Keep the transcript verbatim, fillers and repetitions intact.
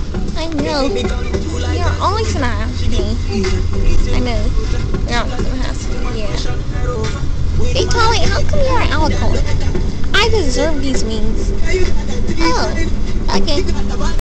I know. You're always gonna ask me. I know. You're always gonna ask me, yeah. Hey, Tolly, how come you're an alcoholic? I deserve these wings. Oh, okay.